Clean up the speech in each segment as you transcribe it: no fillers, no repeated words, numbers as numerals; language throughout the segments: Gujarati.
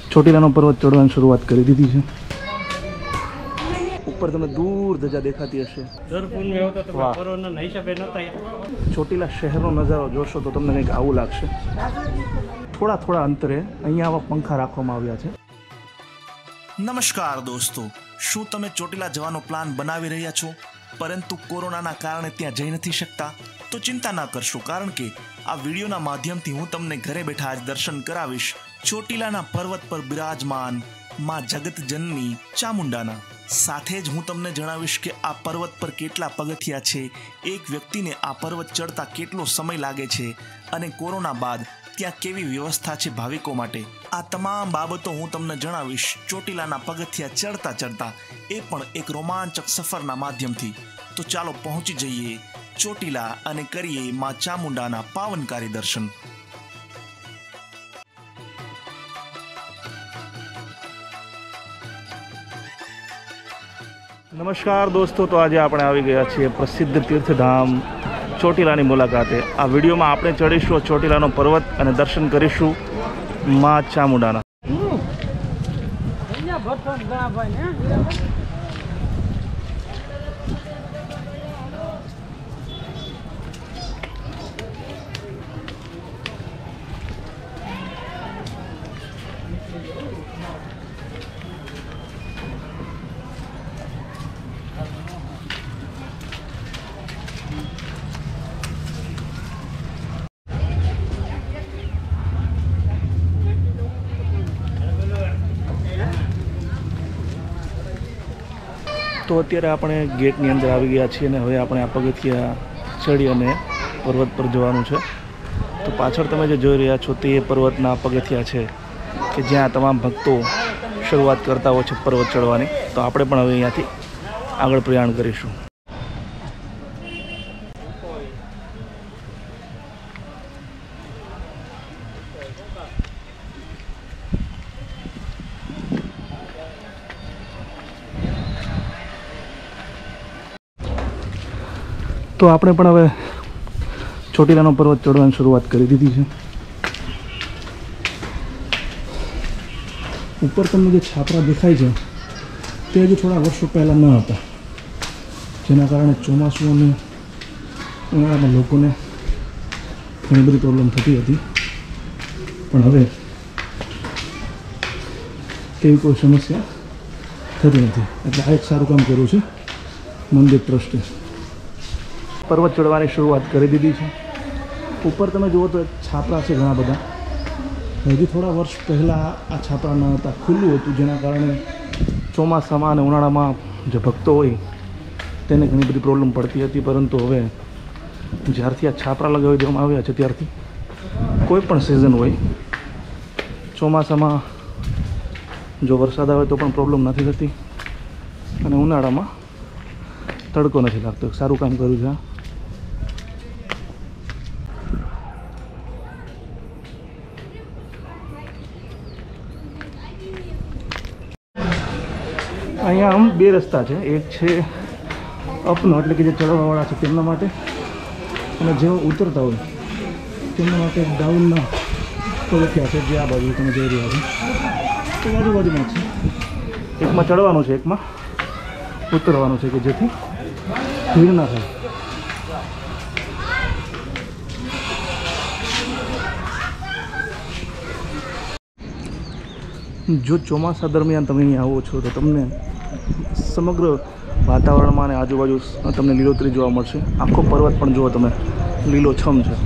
ચોટીલાનો પર્વત ચડવાની શરૂઆત કરી દીધી છે। ઉપર તમને દૂર ધજા દેખાતી હશે। ચોટીલા શહેરનો નજારો જોશો તો તમને કંઈક આવું લાગશે। થોડા થોડા અંતરે અહીંયા આવા પંખા રાખવામાં આવ્યા છે। નમસ્કાર દોસ્તો, શું તમે ચોટીલા જવાનો પ્લાન બનાવી રહ્યા છો પરંતુ કોરોનાના કારણે ત્યાં જઈ નથી શકતા? તો ચિંતા ના કરશો, કારણ કે આ વિડીયોના માધ્યમથી હું તમને ઘરે બેઠા જ દર્શન કરાવીશ ચોટીલાના પર્વત પર બિરાજમાન માં જગતજનની ચામુંડાના। સાથે જ હું તમને જણાવીશ કે આ પર્વત પર કેટલા પગથિયા છે, એક વ્યક્તિને આ પર્વત ચડતા કેટલો સમય લાગે છે અને કોરોના બાદ ત્યાં કેવી વ્યવસ્થા છે ભાવિકો માટે। આ તમામ બાબતો હું તમને જણાવીશ ચોટીલાના પગથિયા ચડતા ચડતા, એ પણ એક રોમાંચક સફરના માધ્યમથી। તો ચાલો પહોંચી જઈએ ચોટીલા અને કરીએ માં ચામુંડાના પાવનકારી દર્શન। નમસ્કાર દોસ્તો, તો આજે આપણે આવી ગયા છીએ પ્રસિદ્ધ તીર્થધામ ચોટીલાની મુલાકાતે। આ વિડીયોમાં આપણે ચડીશું ચોટીલાનો પર્વત અને દર્શન કરીશું માં ચામુંડાના। તો અત્યારે આપણે ગેટની અંદર આવી ગયા છીએ અને હવે આપણે આ પગથિયા ચડી અને પર્વત પર જવાનું છે। તો પાછળ તમે જે જોઈ રહ્યા છો તે પર્વતના પગથિયા છે કે જ્યાં તમામ ભક્તો શરૂઆત કરતા હોય છે પર્વત ચડવાની। તો આપણે પણ હવે અહીંયાથી આગળ પ્રયાણ કરીશું। તો આપણે પણ હવે ચોટીલાનો પર્વત ચડવાની શરૂઆત કરી દીધી છે। ઉપર તમને જે છાપરા દેખાય છે તે હજુ થોડા વર્ષો પહેલાં ન હતા, જેના કારણે ચોમાસું અને ઉનાળામાં લોકોને ઘણી બધી પ્રોબ્લેમ થતી હતી, પણ હવે તેવી કોઈ સમસ્યા થતી નથી। એટલે આ એક સારું કામ કર્યું છે મંદિર ટ્રસ્ટે। પર્વત ચડવાની શરૂઆત કરી દીધી છે। ઉપર તમે જુઓ તો છાપરા છે ઘણા બધા। હજુ થોડા વર્ષ પહેલાં આ છાપરા ન હતા, ખુલ્લું હતું, જેના કારણે ચોમાસામાં અને ઉનાળામાં જે ભક્તો હોય તેને ઘણી બધી પ્રોબ્લેમ પડતી હતી, પરંતુ હવે જ્યારથી આ છાપરા લગાવી દેવામાં આવ્યા છે ત્યારથી કોઈ પણ સિઝન હોય, ચોમાસામાં જો વરસાદ આવે તો પણ પ્રોબ્લેમ નથી થતી અને ઉનાળામાં તડકો નથી લાગતો। સારું કામ કર્યું છે। અહીંયા આમ બે રસ્તા છે, એક છે અપનો એટલે કે જે ચડવાવાળા છે તેમના માટે, અને જેઓ ઉતરતા હોય તેમના માટે ડાઉનના પગથિયા છે જે આ બાજુ તમે જોઈ રહ્યા છો, તો બાજુમાં છે। એકમાં ચડવાનું છે, એકમાં ઉતરવાનું છે, કે જેથી ભીડ ના થાય। જો ચોમાસા દરમિયાન તમે અહીં આવો છો તો તમને સમગ્ર વાતાવરણમાં અને આજુબાજુ તમને લીલોતરી જોવા મળશે। આખો પર્વત પણ જુઓ તમે લીલોછમ છે।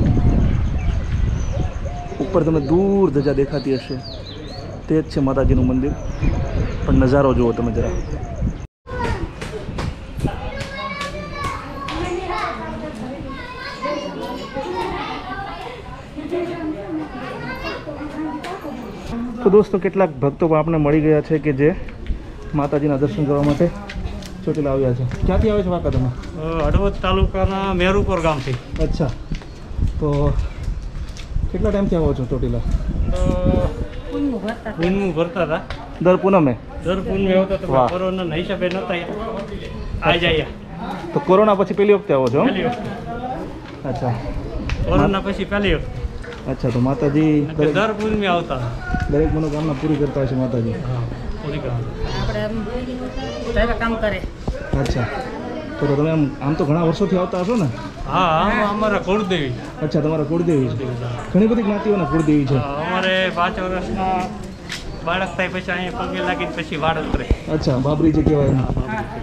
ઉપર તમને દૂર ધજા દેખાતી હશે, તે જ છે માતાજીનું મંદિર। પણ નજારો જુઓ તમે જરા। તો દોસ્તો કેટલાક ભક્તો પણ આપણે મળી ગયા છે કે જે માતાજીના દર્શન કરવા માટે ચોટીલા આવ્યા છે। ક્યાંથી આવે છે કાકા તમે? હળવદ તાલુકાના મેરુપુર ગામથી। અચ્છા, તો કેટલા ટાઈમથી આવો છો ચોટીલા? પૂનમું ભરતા હતા દર પૂનમે? દર પૂનમે આવતા હતા, કોરોનાના હિસાબે નહોતા આવી જાય। તો કોરોના પછી પહેલી વખતે આવો છો? પહેલી વખતે। અચ્છા, કોરોના પછી પહેલી વખત। अच्छा, तो माताजी દર પૂનમે આવતા દરેક મનોકામના પૂરી કરતા હશે માતાજી. હા પૂરી કરવા આપણે સાહેબ કામ કરે. અચ્છા, તો તમે આમ તો ઘણા વર્ષોથી આવતા હશો ને? હા આમાં અમારા કુળદેવી અચ્છા, તમારા કુળદેવી છે. ઘણી બધી જ્ઞાતિઓના કુળદેવી છે. અમારે 5 વર્ષના બાળક થાય પછી અહીંયા પગે લાગીને પછી વાળ ઉતરે. અચ્છા, બાબરી જે કહેવાય એને.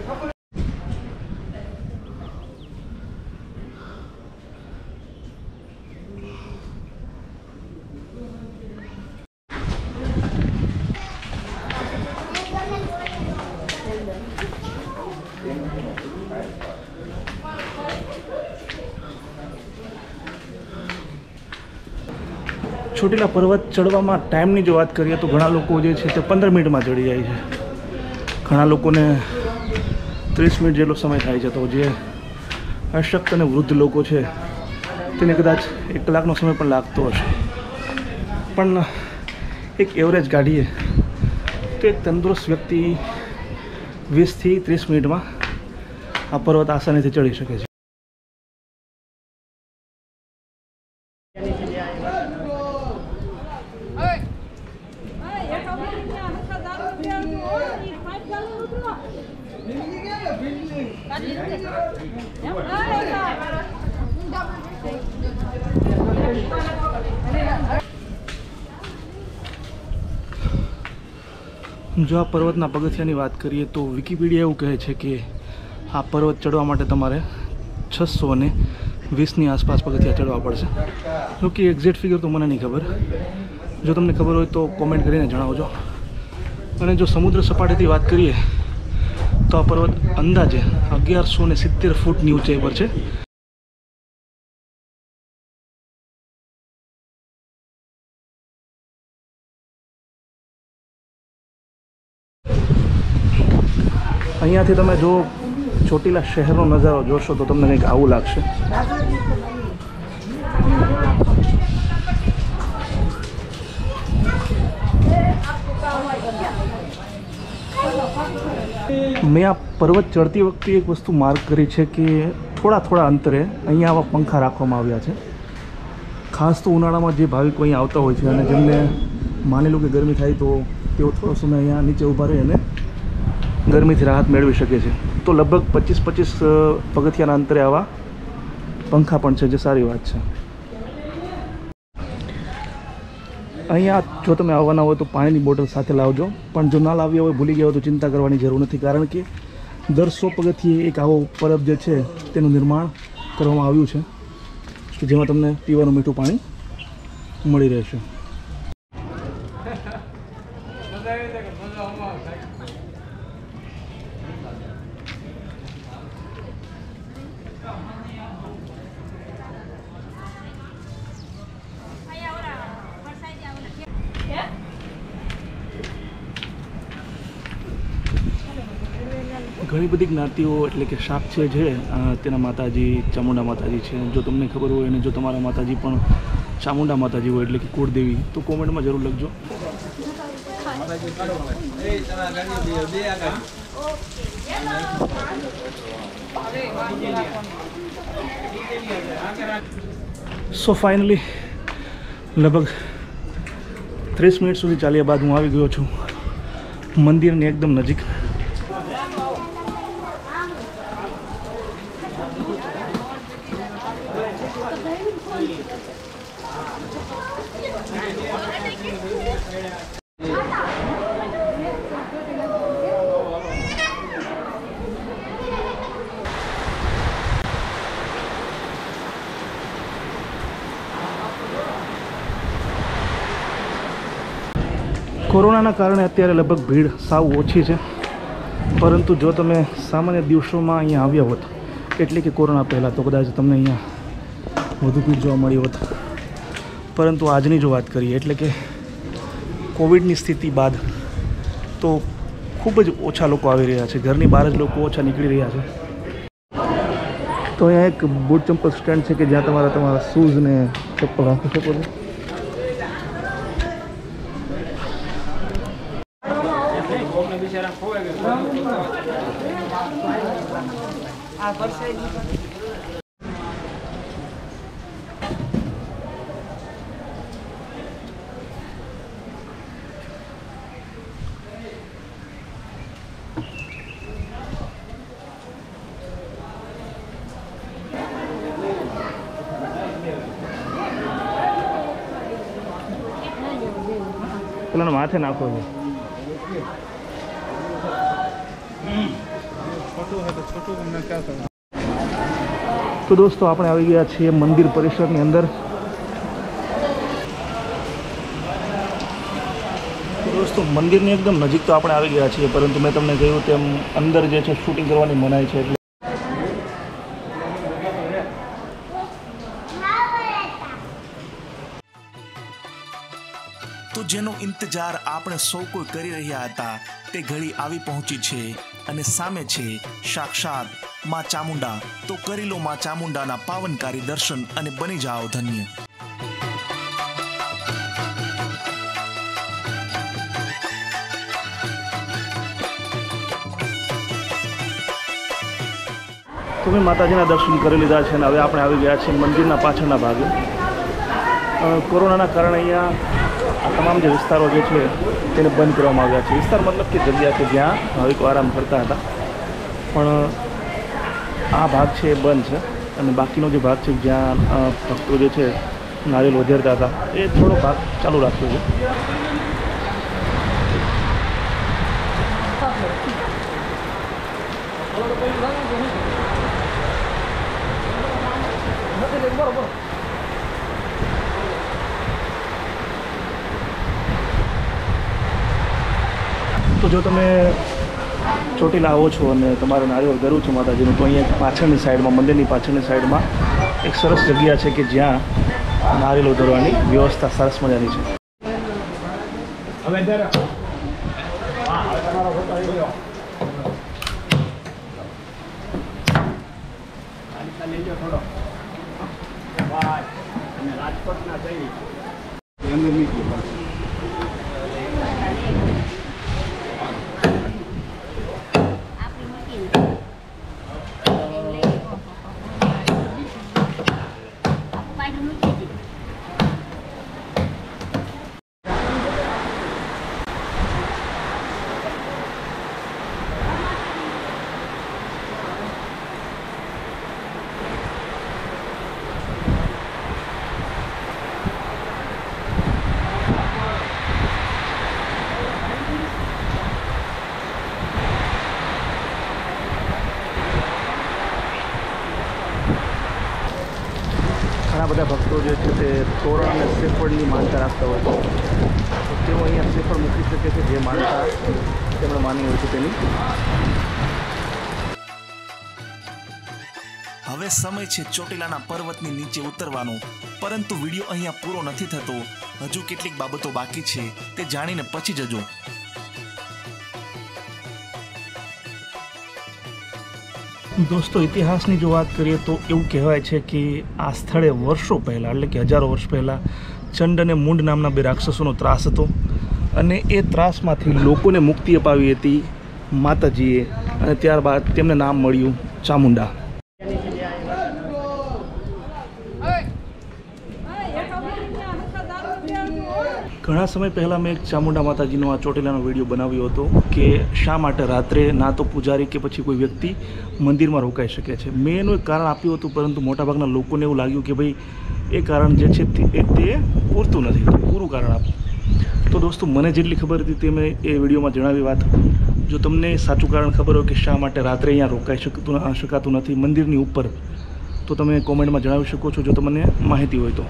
ચોટીલા પર્વત ચડવામાં ટાઈમની જો વાત કરીએ તો ઘણા લોકો જે છે તે 15 મિનિટમાં ચડી જાય છે. ઘણા લોકોને 30 મિનિટ જેટલો સમય થાય છે. તો જે અશક્ત અને વૃદ્ધ લોકો છે તેને કદાચ 1 કલાકનો સમય પણ લાગતો હશે. પણ એક એવરેજ કાઢીએ તો એક તંદુરસ્ત વ્યક્તિ 20 થી 30 મિનિટમાં આ પર્વત આસાનીથી ચડી શકે છે. જો આ પર્વતના પગથિયાની વાત કરીએ તો વિકિપીડિયા એવું કહે છે કે આ પર્વત ચડવા માટે તમારે 620ની આસપાસ પગથિયા ચડવા પડશે. જો કે એક્ઝેક્ટ ફિગર તો મને નહીં ખબર. જો તમને ખબર હોય તો કોમેન્ટ કરીને જણાવજો. અને જો સમુદ્ર સપાટીથી વાત કરીએ તો આ પર્વત અંદાજે 1170 ફૂટની ઊંચાઈ પર છે. અહીંયાથી તમે જો ચોટીલા શહેરનો નજારો જોશો તો તમને કંઈક આવું લાગશે. મેં આ પર્વત ચડતી વખતે એક વસ્તુ માર્ક કરી છે કે થોડા અંતરે અહીંયા આવા પંખા રાખવામાં આવ્યા છે. ખાસ તો ઉનાળામાં જે ભાવિકો અહીંયા આવતા હોય છે અને જેમને માની લો કે ગરમી થાય તો તેઓ થોડો સમય અહીંયા નીચે ઊભા રહી અને ગરમીથી રાહત મેળવી શકે છે. તો લગભગ 25 પગથિયાના અંતરે આવા પંખા પણ છે, જે સારી વાત છે. અહીંયા જો તમે આવવાના હોય તો પાણીની બોટલ સાથે લાવજો. પણ જો ના લાવ્યા હોય, ભૂલી ગયા હોય તો ચિંતા કરવાની જરૂર નથી, કારણ કે દર 100 પગથિયે એક આવો પરબ જે છે તેનું નિર્માણ કરવામાં આવ્યું છે કે જેમાં તમને પીવાનું મીઠું પાણી મળી રહેશે. ઘણી બધી જ્ઞાતિઓ એટલે કે શાક છે તેના માતાજી ચામુંડા માતાજી છે. જો તમને ખબર હોય અને જો તમારા માતાજી પણ ચામુંડા માતાજી હોય એટલે કે કુળદેવી, તો કોમેન્ટમાં જરૂર લખજો. સો ફાઇનલી લગભગ 30 મિનિટ સુધી ચાલ્યા બાદ હું આવી ગયો છું મંદિરની એકદમ નજીક. કોરોનાના કારણે અત્યારે લગભગ ભીડ સાવ ઓછી છે, પરંતુ જો તમે સામાન્ય દિવસોમાં અહીંયા આવ્યા હોત એટલે કે કોરોના પહેલાં તો કદાચ તમને અહીંયા વધુ ભીડ જોવા મળી હોત. પરંતુ આજની જો વાત કરીએ એટલે કે કોવિડની સ્થિતિ બાદ તો ખૂબ જ ઓછા લોકો આવી રહ્યા છે. ઘરની બહાર જ લોકો ઓછા નીકળી રહ્યા છે. તો અહીંયા એક બૂટ ચંપલ સ્ટેન્ડ છે કે જ્યાં તમારા શૂઝ ને ચપ્પલ રાખી શકો છો. પેલાને માથે નાખો છો. તો દોસ્તો આપણે આવી ગયા છીએ મંદિર પરિસરની અંદર. તો દોસ્તો મંદિરની એકદમ નજીક તો આપણે આવી ગયા છીએ, પરંતુ મેં તમને કહ્યું તેમ અંદર જે છે શૂટિંગ કરવાની મનાઈ છે. એટલે તો જેનો ઇંતજાર આપણે સૌ કોઈ કરી રહ્યા હતા તે ઘડી આવી પહોંચી છે અને સામે છે સાક્ષાત માં ચામુંડા. તો કરી લો માં ચામુંડાના પાવનકારી દર્શન અને બની જાઓ ધન્ય. તો મેં માતાજીના દર્શન કરી લીધા છે અને હવે આપણે આવી ગયા છીએ મંદિરના પાછળના ભાગે. કોરોનાના કારણે અહીંયા આ તમામ જે વિસ્તારો જે છે તેને બંધ કરવામાં આવ્યા છે. વિસ્તાર મતલબ કે જગ્યા કે જ્યાં ભાવિકો આરામ કરતા હતા, પણ આ ભાગ છે એ બંધ છે અને બાકીનો જે ભાગ છે જ્યાં ભક્તો જે છે નારિયેલ વધેરતા હતા એ થોડો ભાગ ચાલુ રાખ્યો છે. તો જો તમે ચોટીલા આવો છો અને તમારે નારિયેળ ધરવું છે માતાજીનું, તો અહીંયા પાછળની સાઈડમાં, મંદિરની પાછળની સાઈડમાં એક સરસ જગ્યા છે કે જ્યાં નારિયેળ ધરવાની વ્યવસ્થા સરસ મજાની છે. ઘણા બધા ભક્તો જે છે તે તોરણ અને શ્રીફળની માનતા રાખતા હોય છે, તો તેઓ અહીંયા શ્રીફળ મૂકી શકે છે જે માનતા તેમણે માની હોય છે તેની. હવે સમય છે ચોટીલાના પર્વતની નીચે ઉતરવાનો, પરંતુ વિડીયો અહીંયા પૂરો નથી થતો. હજુ કેટલીક બાબતો બાકી છે તે જાણીને પછી જજો. દોસ્તો ઇતિહાસની જો વાત કરીએ તો એવું કહેવાય છે કે આ સ્થળે વર્ષો પહેલાં, એટલે કે હજારો વર્ષ પહેલાં ચંડ અને મૂંડ નામના બે રાક્ષસોનો ત્રાસ હતો અને એ ત્રાસમાંથી લોકોને મુક્તિ અપાવી હતી માતાજીએ, અને ત્યારબાદ તેમને નામ મળ્યું ચામુંડા. ઘણા સમય પહેલાં મેં એક ચામુંડા માતાજીનો આ ચોટીલાનો વિડીયો બનાવ્યો હતો કે શા માટે રાત્રે ના તો પૂજારી કે પછી કોઈ વ્યક્તિ મંદિરમાં રોકાઈ શકે છે. મેં એનું એક કારણ આપ્યું હતું, પરંતુ મોટાભાગના લોકોને એવું લાગ્યું કે ભાઈ એ કારણ જે છે તે પૂરતું નથી, તો પૂરું કારણ આપો. તો દોસ્તો મને જેટલી ખબર હતી તે મેં એ વિડીયોમાં જણાવી વાત. જો તમને સાચું કારણ ખબર હોય કે શા માટે રાત્રે અહીંયા રોકાઈ શકાતું નથી મંદિરની ઉપર, તો તમે કોમેન્ટમાં જણાવી શકો છો જો તમને માહિતી હોય તો.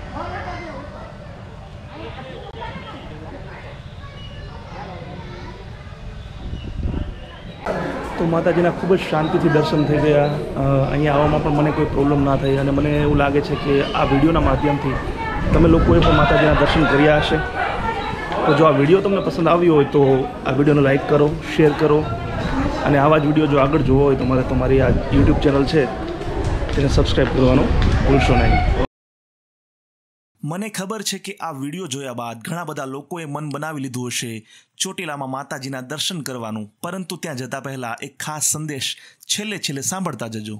તો માતાજીના ખૂબ જ શાંતિથી દર્શન થઈ ગયા. અહીંયા આવવામાં પણ મને કોઈ પ્રોબ્લેમ ના થઈ, અને મને એવું લાગે છે કે આ વિડીયોના માધ્યમથી તમે લોકોએ પણ માતાજીના દર્શન કર્યા હશે. તો જો આ વિડીયો તમને પસંદ આવ્યો હોય તો આ વિડીયોને લાઈક કરો, શેર કરો, અને આવા જ વિડીયો જો આગળ જોવો હોય તો તમારી આ યુટ્યુબ ચેનલ છે તેને સબસ્ક્રાઈબ કરવાનું ભૂલશો નહીં. મને ખબર છે કે આ વિડીયો જોયા બાદ ઘણા બધા લોકોએ મન બનાવી લીધું હશે ચોટીલામાં માતાજીના દર્શન કરવાનું, પરંતુ ત્યાં જતા પહેલા એક ખાસ સંદેશ છેલ્લે સાંભળતા જજો.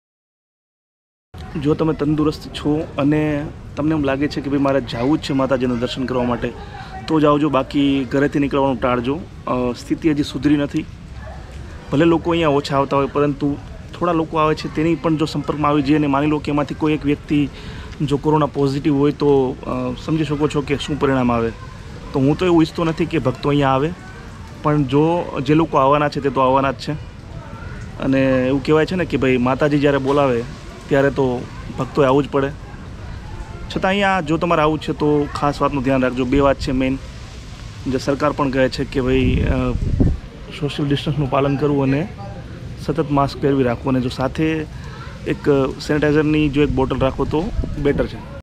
જો તમે તંદુરસ્ત છો અને તમને એમ લાગે છે કે ભાઈ મારે જવું જ છે માતાજીના દર્શન કરવા માટે, તો જ આવજો, બાકી ઘરેથી નીકળવાનું ટાળજો. સ્થિતિ હજી સુધરી નથી. ભલે લોકો અહીંયા ઓછા આવતા હોય, પરંતુ થોડા લોકો આવે છે તેની પણ જો સંપર્કમાં આવી જઈએ અને માની લો કે એમાંથી કોઈ એક વ્યક્તિ જો કોરોના પોઝિટિવ હોય તો સમજી શકો છો કે શું પરિણામ આવે. તો હું તો એવું ઈચ્છતો નથી કે ભક્તો અહીંયા આવે, પણ જે લોકો આવવાના છે તે તો આવવાના જ છે. અને એવું કહેવાય છે ને કે ભાઈ માતાજી જ્યારે બોલાવે ત્યારે તો ભક્તોએ આવવું જ પડે. છતાં અહીંયા જો તમારે આવું છે તો ખાસ વાતનું ધ્યાન રાખજો. 2 વાત છે મેઇન, જે સરકાર પણ કહે છે કે ભાઈ સોશિયલ ડિસ્ટન્સનું પાલન કરવું અને સતત માસ્ક પહેરવી રાખવું, અને જો સાથે એક સેનિટાઈઝરની જો એક બોટલ રાખો તો બેટર છે.